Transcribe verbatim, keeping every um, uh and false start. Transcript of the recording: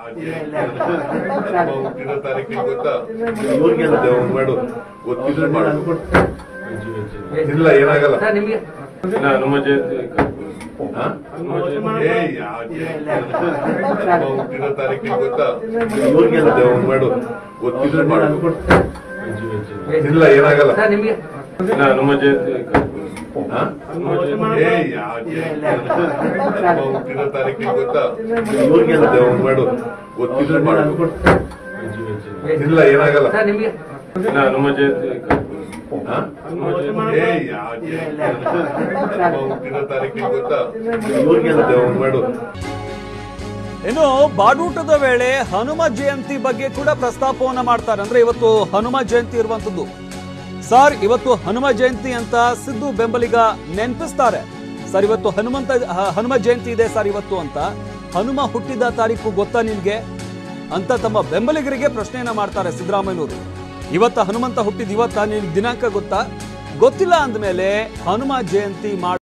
ಹುಟ್ಟಿದ ತಾರೀಕಿಗೆ ಗೊತ್ತಾ ಮಾಡು ಗೊತ್ತಿದ್ರೆ ಮಾಡು ಇಲ್ಲ ಏನಾಗಲ್ಲ ಹನುಮ ಜಯಂತಿ ಹುಟ್ಟಿದ ತಾರೀಕಿಗೆ ಗೊತ್ತಾ ಮಾಡು ಗೊತ್ತಿದ್ರೆ ಮಾಡು ಇಲ್ಲ ಏನಾಗಲ್ಲ ಹನುಮ ಜಯಂತಿ ಹುಟ್ಟಿದ ತಾರೀಕಿಗೆ ಗೊತ್ತಾ ಮಾಡು ಗೊತ್ತಿದ್ರೆ ಮಾಡು ಇಲ್ಲ ಏನಾಗಲ್ಲ ಹನುಮ ಜಯಂತಿ ಹುಟ್ಟಿದ ತಾರೀಕಿಗೆ ಗೊತ್ತಾ ಮಾಡು. ಇನ್ನು ಬಾಡೂಟದ ವೇಳೆ ಹನುಮ ಜಯಂತಿ ಬಗ್ಗೆ ಕೂಡ ಪ್ರಸ್ತಾಪವನ್ನ ಮಾಡ್ತಾರೆ. ಅಂದ್ರೆ ಇವತ್ತು ಹನುಮ ಜಯಂತಿ ಇರುವಂತದ್ದು ಸರ್, ಇವತ್ತು ಹನುಮ ಜಯಂತಿ ಅಂತ ಸಿದ್ದು ಬೆಂಬಲಿಗ ನೆನಪಿಸ್ತಾರೆ. ಸರ್ ಇವತ್ತು ಹನುಮಂತ ಹನುಮ ಜಯಂತಿ ಇದೆ ಸರ್ ಇವತ್ತು ಅಂತ. ಹನುಮ ಹುಟ್ಟಿದ ತಾರೀಕು ಗೊತ್ತಾ ನಿನ್ಗೆ ಅಂತ ತಮ್ಮ ಬೆಂಬಲಿಗರಿಗೆ ಪ್ರಶ್ನೆಯನ್ನ ಮಾಡ್ತಾರೆ ಸಿದ್ದರಾಮಯ್ಯನವರು. ಇವತ್ತ ಹನುಮಂತ ಹುಟ್ಟಿದ ಇವತ್ತ ನಿನ್ ದಿನಾಂಕ ಗೊತ್ತಾ? ಗೊತ್ತಿಲ್ಲ ಅಂದಮೇಲೆ ಹನುಮ ಜಯಂತಿ ಮಾಡಿ